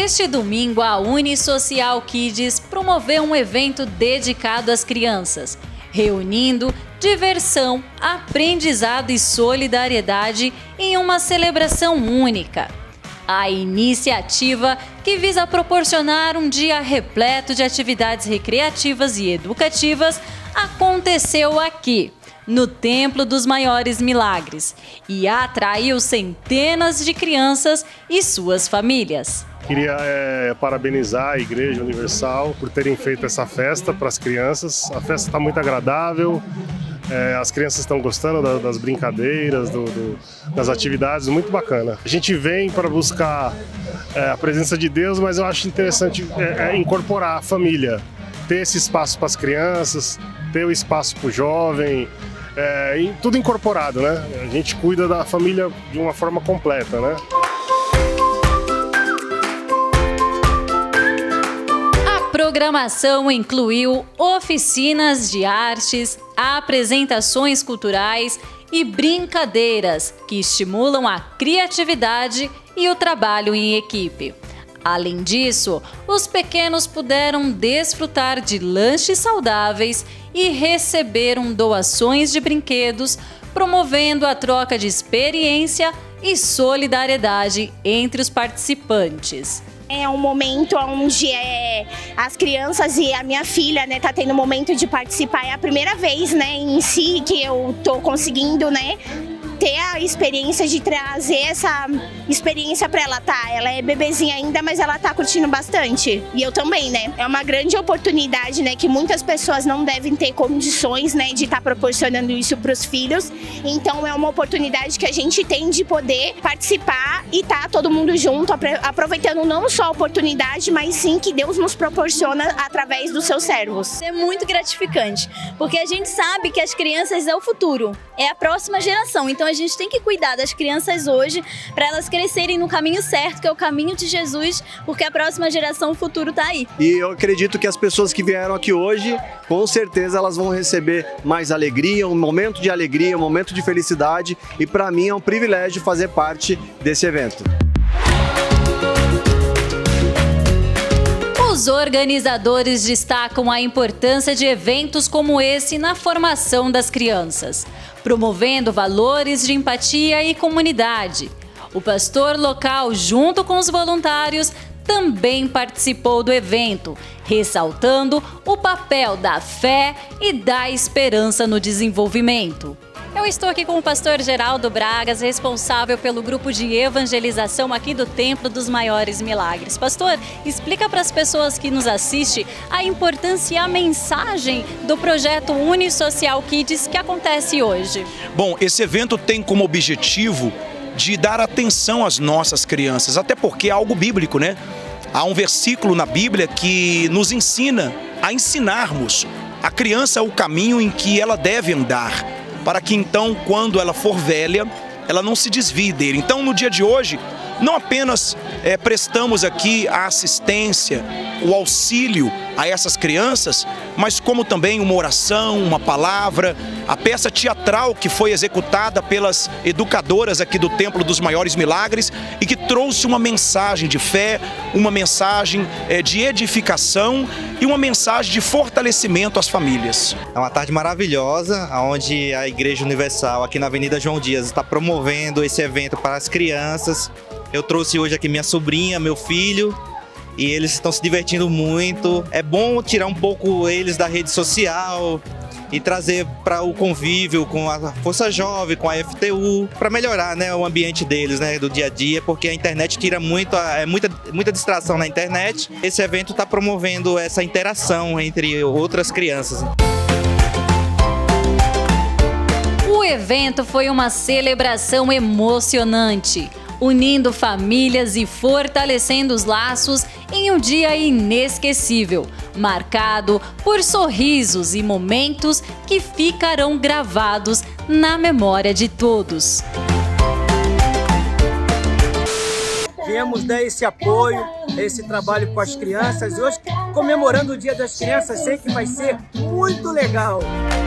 Neste domingo, a Unisocial Kids promoveu um evento dedicado às crianças, reunindo diversão, aprendizado e solidariedade em uma celebração única. A iniciativa, que visa proporcionar um dia repleto de atividades recreativas e educativas, aconteceu aqui, no Templo dos Maiores Milagres, e atraiu centenas de crianças e suas famílias. Queria parabenizar a Igreja Universal por terem feito essa festa para as crianças. A festa está muito agradável, as crianças estão gostando das brincadeiras, das atividades, muito bacana. A gente vem para buscar a presença de Deus, mas eu acho interessante incorporar a família, ter esse espaço para as crianças, ter o espaço para o jovem, tudo incorporado, né? A gente cuida da família de uma forma completa, né? A programação incluiu oficinas de artes, apresentações culturais e brincadeiras que estimulam a criatividade e o trabalho em equipe. Além disso, os pequenos puderam desfrutar de lanches saudáveis e receberam doações de brinquedos, promovendo a troca de experiência e solidariedade entre os participantes. É um momento onde as crianças e a minha filha, né, tá tendo um momento de participar. É a primeira vez, né, em si que eu tô conseguindo, né, ter a experiência de trazer essa experiência para ela, tá? Ela é bebezinha ainda, mas ela tá curtindo bastante. E eu também, né? É uma grande oportunidade, né, que muitas pessoas não devem ter condições, né, de estar proporcionando isso para os filhos. Então é uma oportunidade que a gente tem de poder participar e tá todo mundo junto, aproveitando não só a oportunidade, mas sim que Deus nos proporciona através dos seus servos. É muito gratificante, porque a gente sabe que as crianças é o futuro, é a próxima geração. Então a gente tem que cuidar das crianças hoje para elas crescerem no caminho certo, que é o caminho de Jesus, porque a próxima geração, o futuro está aí. E eu acredito que as pessoas que vieram aqui hoje, com certeza elas vão receber mais alegria, um momento de alegria, um momento de felicidade, e para mim é um privilégio fazer parte desse evento. Os organizadores destacam a importância de eventos como esse na formação das crianças, promovendo valores de empatia e comunidade. O pastor local, junto com os voluntários, também participou do evento, ressaltando o papel da fé e da esperança no desenvolvimento. Eu estou aqui com o pastor Geraldo Bragas, responsável pelo grupo de evangelização aqui do Templo dos Maiores Milagres. Pastor, explica para as pessoas que nos assistem a importância e a mensagem do projeto Unisocial Kids que acontece hoje. Bom, esse evento tem como objetivo de dar atenção às nossas crianças, até porque é algo bíblico, né? Há um versículo na Bíblia que nos ensina a ensinarmos a criança o caminho em que ela deve andar, para que então, quando ela for velha, ela não se desvie dele. Então, no dia de hoje, não apenas prestamos aqui a assistência, o auxílio a essas crianças, mas como também uma oração, uma palavra, a peça teatral que foi executada pelas educadoras aqui do Templo dos Maiores Milagres e que trouxe uma mensagem de fé, uma mensagem de edificação e uma mensagem de fortalecimento às famílias. É uma tarde maravilhosa, onde a Igreja Universal aqui na Avenida João Dias está promovendo esse evento para as crianças. Eu trouxe hoje aqui minha sobrinha, meu filho, e eles estão se divertindo muito. É bom tirar um pouco eles da rede social e trazer para o convívio com a Força Jovem, com a FTU, para melhorar, né, o ambiente deles, né, do dia a dia, porque a internet tira muita distração na internet. Esse evento está promovendo essa interação entre outras crianças. O evento foi uma celebração emocionante, unindo famílias e fortalecendo os laços em um dia inesquecível, marcado por sorrisos e momentos que ficarão gravados na memória de todos. Viemos dar esse apoio, esse trabalho com as crianças. Hoje, comemorando o Dia das Crianças, sei que vai ser muito legal.